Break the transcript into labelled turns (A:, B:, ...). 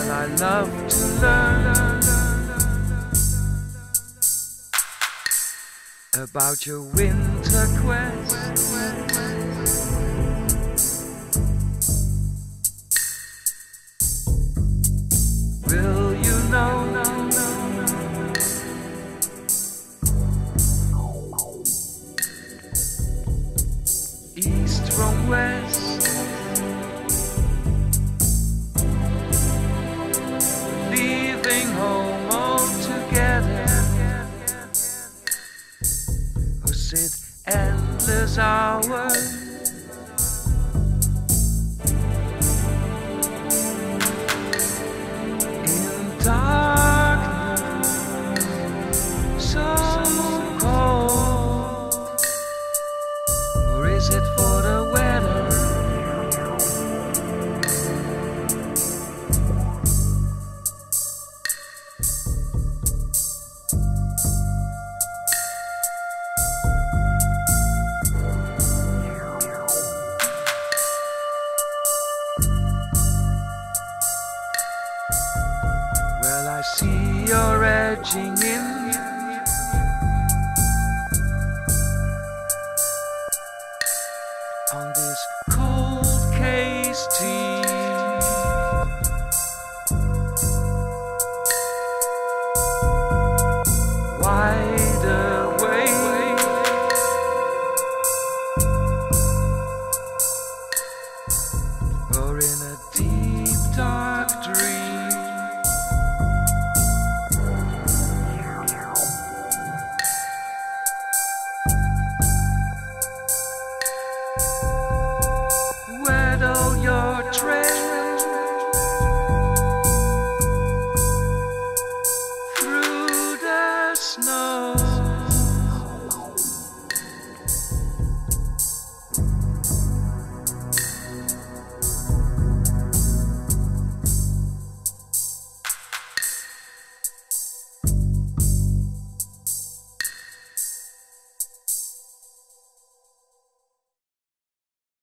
A: Well, I love to learn about your winter quest. Will you know east from west, leaving home all together, or sit endless hours in darkness, so cold? Or is it for the weather? Well, I see you're edging in, on this cold case tea. Wide awake, or in a deep dark dream.